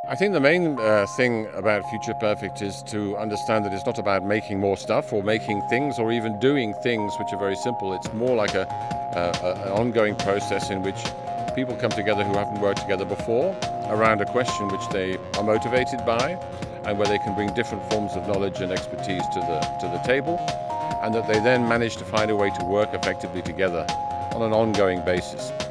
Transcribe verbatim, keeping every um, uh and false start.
I think the main uh, thing about Futureperfect is to understand that it's not about making more stuff or making things or even doing things which are very simple. It's more like a, a, an ongoing process in which people come together who haven't worked together before around a question which they are motivated by, and where they can bring different forms of knowledge and expertise to the, to the table, and that they then manage to find a way to work effectively together on an ongoing basis.